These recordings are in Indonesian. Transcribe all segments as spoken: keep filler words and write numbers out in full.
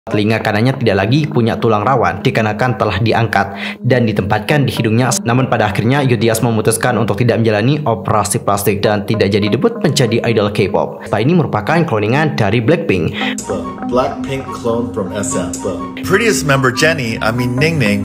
Telinga kanannya tidak lagi punya tulang rawan dikarenakan telah diangkat dan ditempatkan di hidungnya. Namun pada akhirnya Yudias memutuskan untuk tidak menjalani operasi plastik dan tidak jadi debut menjadi idol K-pop. Setelah ini merupakan cloningan dari Blackpink. Blackpink clone from S M. Prettiest member Jennie, I mean Ning Ning.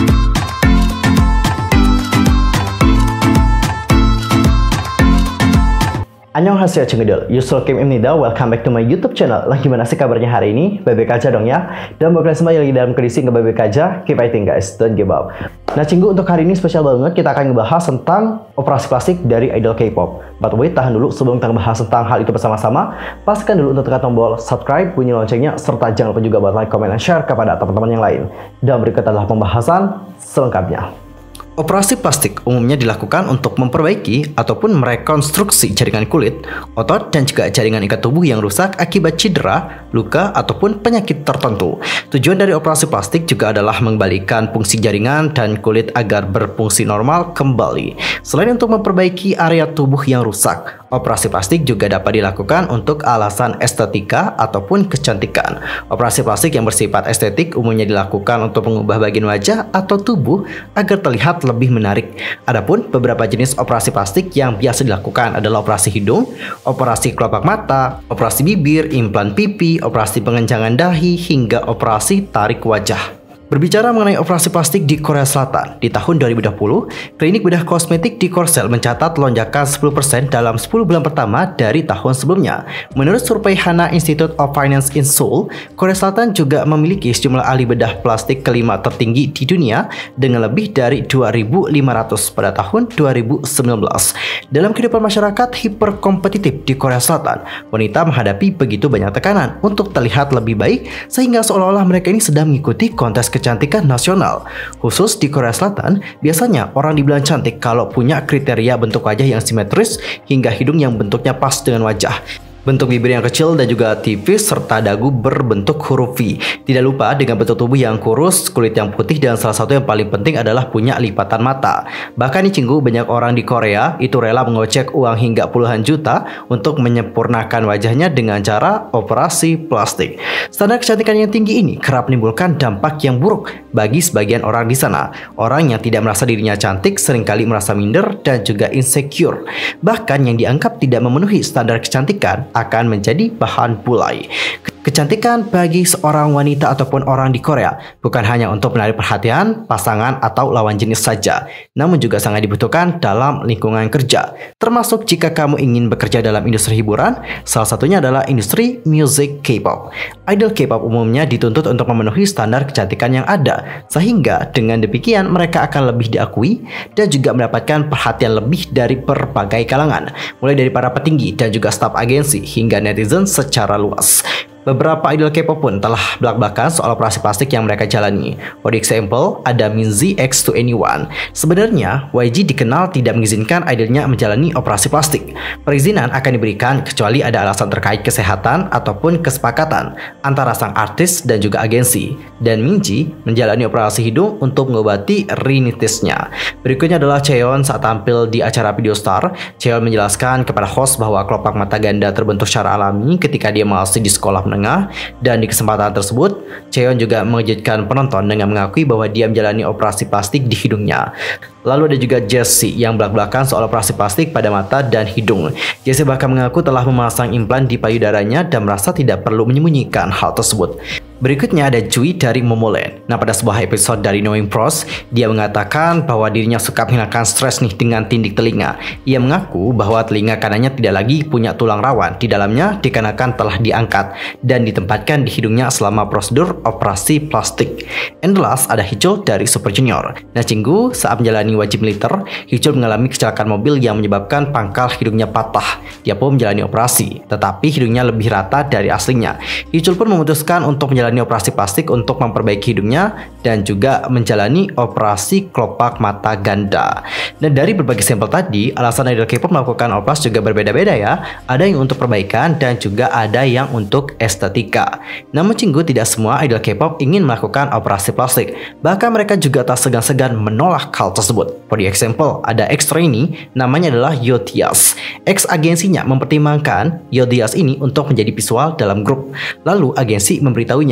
Annyeonghaseyo Cengedel, Yusuf Kim Imnida, welcome back to my YouTube channel. Lah gimana sih kabarnya hari ini? Baik-baik aja dong ya. Dan buat kalian semua yang lagi dalam kondisi nggak baik-baik aja, keep fighting guys, don't give up. Nah Cinggu, untuk hari ini spesial banget, kita akan ngebahas tentang operasi plastik dari idol K-pop. But wait, tahan dulu, sebelum kita ngebahas tentang hal itu bersama-sama, pastikan dulu untuk tekan tombol subscribe, bunyi loncengnya, serta jangan lupa juga buat like, comment, dan share kepada teman-teman yang lain. Dan berikut adalah pembahasan selengkapnya. Operasi plastik umumnya dilakukan untuk memperbaiki ataupun merekonstruksi jaringan kulit, otot, dan juga jaringan ikat tubuh yang rusak akibat cedera, luka, ataupun penyakit tertentu. Tujuan dari operasi plastik juga adalah mengembalikan fungsi jaringan dan kulit agar berfungsi normal kembali. Selain untuk memperbaiki area tubuh yang rusak, operasi plastik juga dapat dilakukan untuk alasan estetika ataupun kecantikan. Operasi plastik yang bersifat estetik umumnya dilakukan untuk mengubah bagian wajah atau tubuh agar terlihat lebih menarik. Adapun beberapa jenis operasi plastik yang biasa dilakukan adalah operasi hidung, operasi kelopak mata, operasi bibir, implan pipi, operasi pengencangan dahi, hingga operasi tarik wajah. Berbicara mengenai operasi plastik di Korea Selatan, di tahun dua ribu dua puluh, klinik bedah kosmetik di Korsel mencatat lonjakan sepuluh persen dalam sepuluh bulan pertama dari tahun sebelumnya. Menurut survei Hana Institute of Finance in Seoul, Korea Selatan juga memiliki sejumlah ahli bedah plastik kelima tertinggi di dunia dengan lebih dari dua ribu lima ratus pada tahun dua ribu sembilan belas. Dalam kehidupan masyarakat hiperkompetitif di Korea Selatan, wanita menghadapi begitu banyak tekanan untuk terlihat lebih baik sehingga seolah-olah mereka ini sedang mengikuti kontes kecantikan nasional. Khusus di Korea Selatan, biasanya orang dibilang cantik kalau punya kriteria bentuk wajah yang simetris hingga hidung yang bentuknya pas dengan wajah, bentuk bibir yang kecil dan juga tipis, serta dagu berbentuk huruf V. Tidak lupa dengan bentuk tubuh yang kurus, kulit yang putih, dan salah satu yang paling penting adalah punya lipatan mata. Bahkan nih Cinggu, banyak orang di Korea itu rela mengocek uang hingga puluhan juta untuk menyempurnakan wajahnya dengan cara operasi plastik. Standar kecantikan yang tinggi ini kerap menimbulkan dampak yang buruk bagi sebagian orang di sana. Orang yang tidak merasa dirinya cantik seringkali merasa minder dan juga insecure. Bahkan yang dianggap tidak memenuhi standar kecantikan akan menjadi bahan bully. Kecantikan bagi seorang wanita ataupun orang di Korea bukan hanya untuk menarik perhatian pasangan atau lawan jenis saja, namun juga sangat dibutuhkan dalam lingkungan kerja. Termasuk jika kamu ingin bekerja dalam industri hiburan, salah satunya adalah industri music K-pop. Idol K-pop umumnya dituntut untuk memenuhi standar kecantikan yang ada, sehingga dengan demikian mereka akan lebih diakui dan juga mendapatkan perhatian lebih dari berbagai kalangan, mulai dari para petinggi dan juga staf agensi hingga netizen secara luas. Beberapa idol K-pop pun telah belak-belakan soal operasi plastik yang mereka jalani. For example, ada Minzy X to Anyone. Sebenarnya, Y G dikenal tidak mengizinkan idolnya menjalani operasi plastik. Perizinan akan diberikan kecuali ada alasan terkait kesehatan ataupun kesepakatan antara sang artis dan juga agensi. Dan Minzy menjalani operasi hidung untuk mengobati rinitisnya. Berikutnya adalah Chaeyeon saat tampil di acara Video Star. Chaeyeon menjelaskan kepada host bahwa kelopak mata ganda terbentuk secara alami ketika dia masih di sekolah menengah, dan di kesempatan tersebut Chaeyeon juga mengejutkan penonton dengan mengakui bahwa dia menjalani operasi plastik di hidungnya. Lalu ada juga Jessie yang belak-belakan soal operasi plastik pada mata dan hidung. Jessie bahkan mengaku telah memasang implan di payudaranya dan merasa tidak perlu menyembunyikan hal tersebut. Berikutnya ada Jui dari Momoland. Nah, pada sebuah episode dari Knowing Pros, dia mengatakan bahwa dirinya suka menghilangkan stres nih dengan tindik telinga. Ia mengaku bahwa telinga kanannya tidak lagi punya tulang rawan di dalamnya dikarenakan telah diangkat dan ditempatkan di hidungnya selama prosedur operasi plastik. And the last ada Hyecheol dari Super Junior. Nah Cinggu, saat menjalani wajib militer, Hyecheol mengalami kecelakaan mobil yang menyebabkan pangkal hidungnya patah. Dia pun menjalani operasi, tetapi hidungnya lebih rata dari aslinya. Hyecheol pun memutuskan untuk menjalani operasi plastik untuk memperbaiki hidungnya dan juga menjalani operasi kelopak mata ganda. Dan dari berbagai sampel tadi, alasan idol K-pop melakukan operasi juga berbeda-beda ya. Ada yang untuk perbaikan dan juga ada yang untuk estetika. Namun Cinggu, tidak semua idol K-pop ingin melakukan operasi plastik. Bahkan mereka juga tak segan-segan menolak hal tersebut. For example, ada ex-trainee namanya adalah Yotias. Ex-agensinya mempertimbangkan Yotias ini untuk menjadi visual dalam grup. Lalu agensi memberitahunya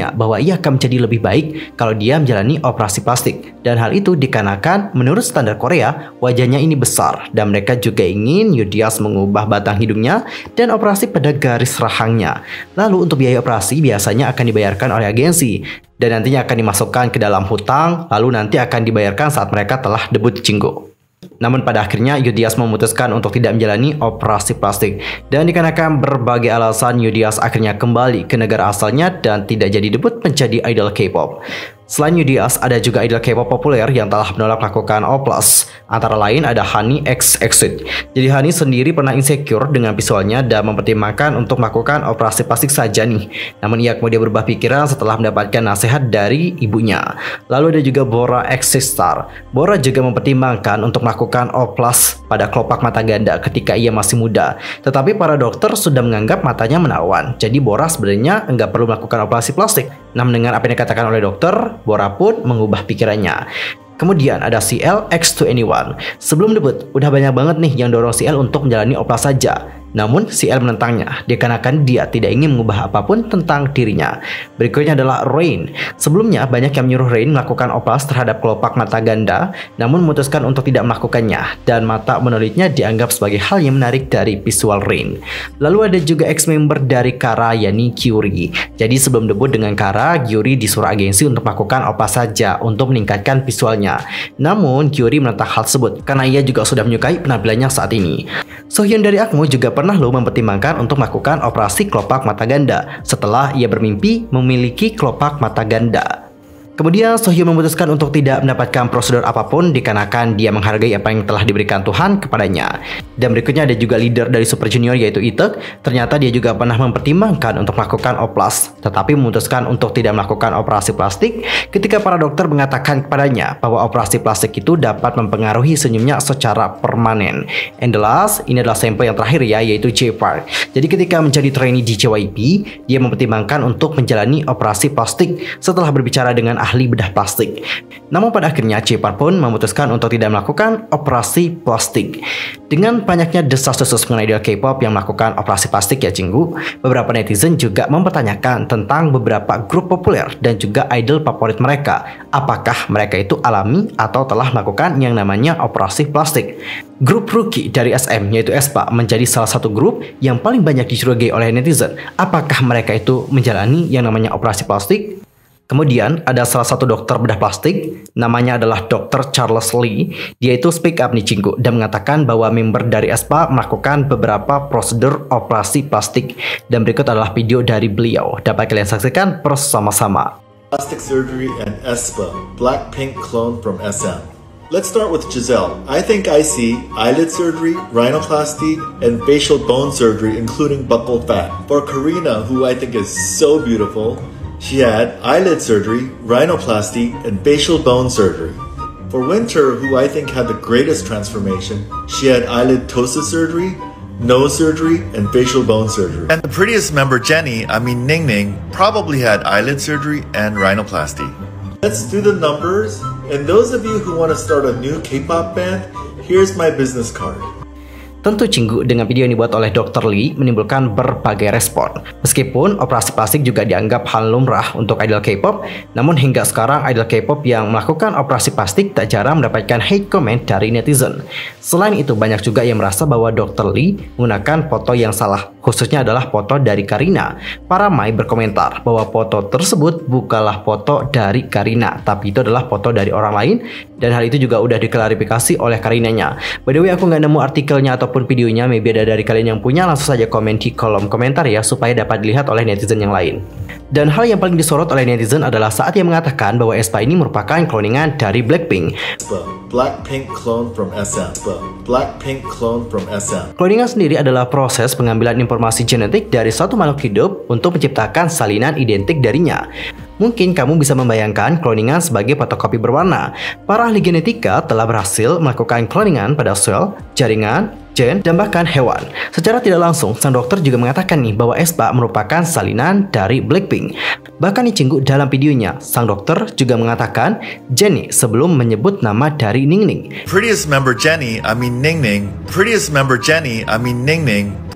katanya bahwa ia akan menjadi lebih baik kalau dia menjalani operasi plastik. Dan hal itu dikarenakan menurut standar Korea, wajahnya ini besar dan mereka juga ingin Yudias mengubah batang hidungnya dan operasi pada garis rahangnya. Lalu untuk biaya operasi biasanya akan dibayarkan oleh agensi dan nantinya akan dimasukkan ke dalam hutang, lalu nanti akan dibayarkan saat mereka telah debut Jinggo. Namun pada akhirnya Yudias memutuskan untuk tidak menjalani operasi plastik. Dan dikarenakan berbagai alasan, Yudias akhirnya kembali ke negara asalnya dan tidak jadi debut menjadi idol K-pop. Selain Yudias, ada juga idol K-pop populer yang telah menolak melakukan oplas. Antara lain ada Honey X Exit. Jadi Honey sendiri pernah insecure dengan visualnya dan mempertimbangkan untuk melakukan operasi plastik saja nih. Namun ia kemudian berubah pikiran setelah mendapatkan nasihat dari ibunya. Lalu ada juga Bora X Star. Bora juga mempertimbangkan untuk melakukan oplas pada kelopak mata ganda ketika ia masih muda. Tetapi para dokter sudah menganggap matanya menawan. Jadi Bora sebenarnya enggak perlu melakukan operasi plastik. Nah, mendengar apa yang dikatakan oleh dokter, Bora pun mengubah pikirannya. Kemudian ada C L X to Anyone. Sebelum debut, udah banyak banget nih yang dorong C L untuk menjalani oplas saja. Namun C L menentangnya, dikarenakan dia tidak ingin mengubah apapun tentang dirinya. Berikutnya adalah Rain. Sebelumnya banyak yang menyuruh Rain melakukan oplas terhadap kelopak mata ganda, namun memutuskan untuk tidak melakukannya, dan mata monolitnya dianggap sebagai hal yang menarik dari visual Rain. Lalu ada juga ex-member dari Kara, yakni Gyuri. Jadi sebelum debut dengan Kara, Gyuri disuruh agensi untuk melakukan oplas saja untuk meningkatkan visualnya. Namun Gyuri menentang hal tersebut karena ia juga sudah menyukai penampilannya saat ini. Sohyun dari Akmu juga pernah lo mempertimbangkan untuk melakukan operasi kelopak mata ganda setelah ia bermimpi memiliki kelopak mata ganda. Kemudian Sohyun memutuskan untuk tidak mendapatkan prosedur apapun dikarenakan dia menghargai apa yang telah diberikan Tuhan kepadanya. Dan berikutnya ada juga leader dari Super Junior yaitu Itek. Ternyata dia juga pernah mempertimbangkan untuk melakukan oplas, tetapi memutuskan untuk tidak melakukan operasi plastik ketika para dokter mengatakan kepadanya bahwa operasi plastik itu dapat mempengaruhi senyumnya secara permanen. And the last, ini adalah sampel yang terakhir ya, yaitu J Park. Jadi ketika menjadi trainee di J Y P, dia mempertimbangkan untuk menjalani operasi plastik setelah berbicara dengan ahli bedah plastik. Namun pada akhirnya J Park pun memutuskan untuk tidak melakukan operasi plastik. Dengan banyaknya desas-desus mengenai idol K-pop yang melakukan operasi plastik ya Jinggu, beberapa netizen juga mempertanyakan tentang beberapa grup populer dan juga idol favorit mereka. Apakah mereka itu alami atau telah melakukan yang namanya operasi plastik? Grup rookie dari S M yaitu aespa menjadi salah satu grup yang paling banyak dicurigai oleh netizen. Apakah mereka itu menjalani yang namanya operasi plastik? Kemudian ada salah satu dokter bedah plastik, namanya adalah dokter Charles Lee. Dia itu speak up nih Cinggu dan mengatakan bahwa member dari aespa melakukan beberapa prosedur operasi plastik. Dan berikut adalah video dari beliau. Dapat kalian saksikan bersama-sama. Plastic surgery and aespa, Blackpink clone from S M. Let's start with Giselle. I think I see eyelid surgery, rhinoplasty, and facial bone surgery including buccal fat. For Karina, who I think is so beautiful, she had eyelid surgery, rhinoplasty, and facial bone surgery. For Winter, who I think had the greatest transformation, she had eyelid ptosis surgery, nose surgery, and facial bone surgery. And the prettiest member, Jenny, I mean Ning Ning, probably had eyelid surgery and rhinoplasty. Let's do the numbers. And those of you who want to start a new K-pop band, here's my business card. Tentu Cinggu dengan video yang dibuat oleh dokter Lee menimbulkan berbagai respon. Meskipun operasi plastik juga dianggap hal lumrah untuk idol K-pop, namun hingga sekarang idol K-pop yang melakukan operasi plastik tak jarang mendapatkan hate comment dari netizen. Selain itu banyak juga yang merasa bahwa dokter Lee menggunakan foto yang salah, khususnya adalah foto dari Karina. Para Mai berkomentar bahwa foto tersebut bukanlah foto dari Karina, tapi itu adalah foto dari orang lain, dan hal itu juga udah diklarifikasi oleh Karinanya. By the way, aku nggak nemu artikelnya atau ataupun videonya, maybe ada dari kalian yang punya, langsung saja komen di kolom komentar ya, supaya dapat dilihat oleh netizen yang lain. Dan hal yang paling disorot oleh netizen adalah saat ia mengatakan bahwa aespa ini merupakan cloningan dari Blackpink. Blackpink clone from S M. Blackpink clone from S M. Cloningan sendiri adalah proses pengambilan informasi genetik dari suatu makhluk hidup untuk menciptakan salinan identik darinya. Mungkin kamu bisa membayangkan cloningan sebagai fotokopi berwarna. Para ahli genetika telah berhasil melakukan cloningan pada sel, jaringan, gen, dan bahkan hewan. Secara tidak langsung, sang dokter juga mengatakan nih bahwa aespa merupakan salinan dari Blackpink. Bahkan di Cinggu dalam videonya, sang dokter juga mengatakan Jennie sebelum menyebut nama dari Ning Ning. Prettiest member Jenny, I mean Ning Ning. Prettiest member Jenny, I mean Ning Ning.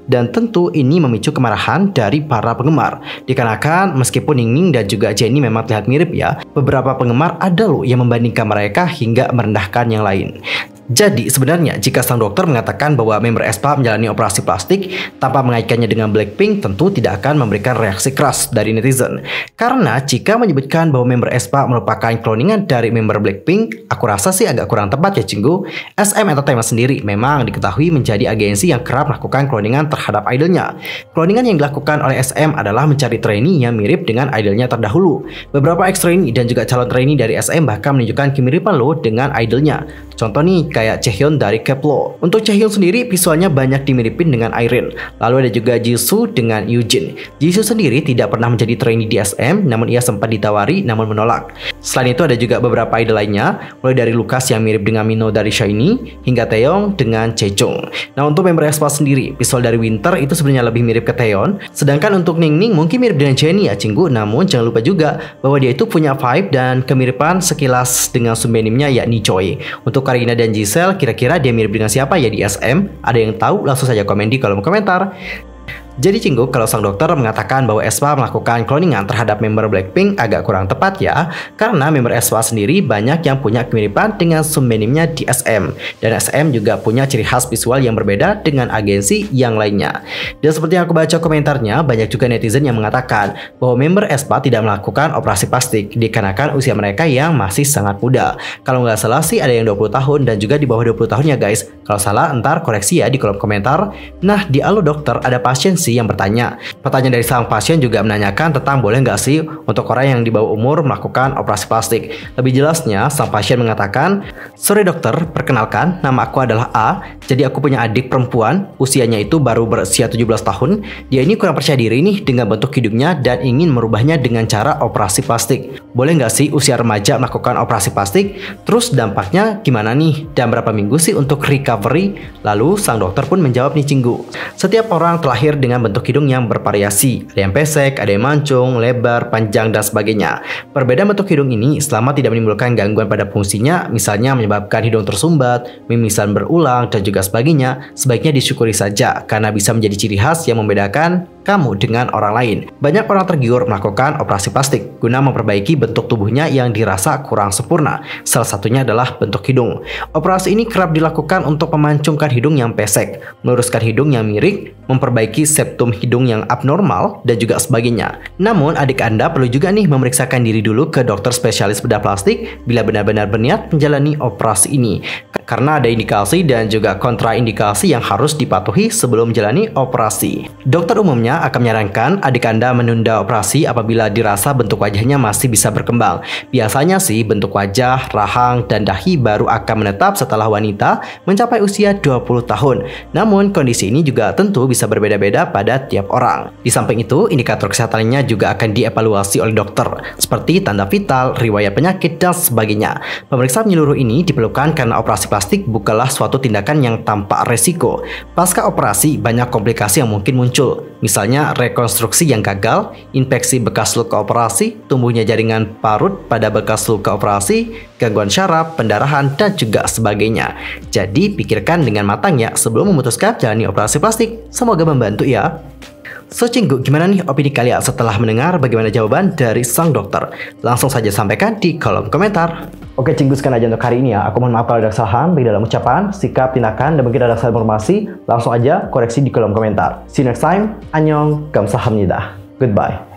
Dan tentu ini memicu kemarahan dari para penggemar. Dikarenakan meskipun Ningning dan juga Jennie memang terlihat mirip ya, beberapa penggemar ada loh yang membandingkan mereka hingga merendahkan yang lain. Jadi sebenarnya jika sang dokter mengatakan bahwa member aespa menjalani operasi plastik tanpa mengaitkannya dengan Blackpink, tentu tidak akan memberikan reaksi keras dari netizen. Karena jika menyebutkan bahwa member aespa merupakan kloningan dari member Blackpink, aku rasa sih agak kurang tepat ya Jinggu. S M Entertainment sendiri memang diketahui menjadi agensi yang kerap melakukan kloningan terhadap idolnya. Kloningan yang dilakukan oleh S M adalah mencari trainee yang mirip dengan idolnya terdahulu. Beberapa ex-trainee dan juga calon trainee dari S M bahkan menunjukkan kemiripan loh dengan idolnya. Contoh nih kayak Chaehyun dari Keplo. Untuk Chaehyun sendiri visualnya banyak dimiripin dengan Irene. Lalu ada juga Jisoo dengan Eugene. Jisoo sendiri tidak pernah menjadi trainee di S M, namun ia sempat ditawari namun menolak. Selain itu ada juga beberapa idol lainnya, mulai dari Lucas yang mirip dengan Mino dari SHINee hingga Taeyong dengan Chaejong. Nah untuk member aespa sendiri, visual dari Winter itu sebenarnya lebih mirip ke Taeyeon, sedangkan untuk Ningning mungkin mirip dengan Jennie ya Cinggu. Namun jangan lupa juga bahwa dia itu punya vibe dan kemiripan sekilas dengan sumbenimnya yakni Choi. Untuk Karina dan Giselle, kira-kira dia mirip dengan siapa ya di S M? Ada yang tahu? Langsung saja komen di kolom komentar. Jadi Cinggu, kalau sang dokter mengatakan bahwa aespa melakukan kloningan terhadap member Blackpink agak kurang tepat ya, karena member aespa sendiri banyak yang punya kemiripan dengan sumbenimnya di S M, dan S M juga punya ciri khas visual yang berbeda dengan agensi yang lainnya. Dan seperti yang aku baca komentarnya, banyak juga netizen yang mengatakan bahwa member aespa tidak melakukan operasi plastik dikarenakan usia mereka yang masih sangat muda. Kalau nggak salah sih ada yang dua puluh tahun dan juga di bawah dua puluh tahun ya guys. Kalau salah entar koreksi ya di kolom komentar. Nah di Halo Dokter ada pasien yang bertanya. Pertanyaan dari sang pasien juga menanyakan tentang boleh nggak sih untuk orang yang di bawah umur melakukan operasi plastik. Lebih jelasnya, sang pasien mengatakan, "Sorry dokter, perkenalkan, nama aku adalah A. Jadi aku punya adik perempuan, usianya itu baru berusia tujuh belas tahun. Dia ini kurang percaya diri nih dengan bentuk hidungnya dan ingin merubahnya dengan cara operasi plastik. Boleh nggak sih usia remaja melakukan operasi plastik? Terus dampaknya gimana nih? Dan berapa minggu sih untuk recovery?" Lalu sang dokter pun menjawab nih Cinggu, "Setiap orang terlahir dengan bentuk hidung yang bervariasi, ada yang pesek, ada yang mancung, lebar, panjang, dan sebagainya. Perbedaan bentuk hidung ini selama tidak menimbulkan gangguan pada fungsinya, misalnya menyebabkan hidung tersumbat, mimisan berulang, dan juga sebagainya, sebaiknya disyukuri saja karena bisa menjadi ciri khas yang membedakan kamu dengan orang lain. Banyak orang tergiur melakukan operasi plastik guna memperbaiki bentuk tubuhnya yang dirasa kurang sempurna. Salah satunya adalah bentuk hidung. Operasi ini kerap dilakukan untuk memancungkan hidung yang pesek, meluruskan hidung yang miring, memperbaiki septum hidung yang abnormal, dan juga sebagainya. Namun adik Anda perlu juga nih memeriksakan diri dulu ke dokter spesialis bedah plastik bila benar-benar berniat menjalani operasi ini. Karena ada indikasi dan juga kontraindikasi yang harus dipatuhi sebelum menjalani operasi. Dokter umumnya akan menyarankan adik Anda menunda operasi apabila dirasa bentuk wajahnya masih bisa berkembang. Biasanya sih bentuk wajah, rahang, dan dahi baru akan menetap setelah wanita mencapai usia dua puluh tahun. Namun kondisi ini juga tentu bisa berbeda-beda pada tiap orang. Di samping itu, indikator kesehatannya juga akan dievaluasi oleh dokter, seperti tanda vital, riwayat penyakit, dan sebagainya. Pemeriksaan menyeluruh ini diperlukan karena operasi plastik bukanlah suatu tindakan yang tanpa resiko. Pasca operasi, banyak komplikasi yang mungkin muncul. Misalnya rekonstruksi yang gagal, infeksi bekas luka operasi, tumbuhnya jaringan parut pada bekas luka operasi, gangguan syaraf, pendarahan, dan juga sebagainya. Jadi pikirkan dengan matang ya sebelum memutuskan jalani operasi plastik. Semoga membantu ya. So Cinggu, gimana nih opini kalian setelah mendengar bagaimana jawaban dari sang dokter? Langsung saja sampaikan di kolom komentar. Oke Cinggu, sekian aja untuk hari ini ya. Aku mohon maaf kalau ada kesalahan baik dalam ucapan, sikap, tindakan, dan mungkin ada salah informasi. Langsung aja koreksi di kolom komentar. See you next time. Annyeong, 감사합니다. Goodbye.